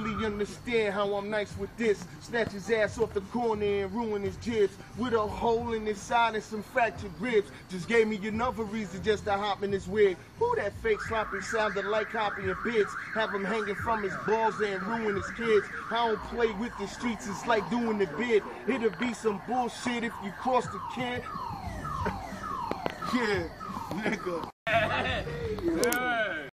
really understand how I'm nice with this. Snatch his ass off the corner and ruin his jibs. With a hole in his side and some fractured ribs. Just gave me another reason just to hop in his wig. Who that fake sloppy sounded like copying bits? Have him hanging from his balls and ruin his kids. I don't play with the streets, it's like doing the bid. It'll be some bullshit if you cross the kid. Yeah, nigga.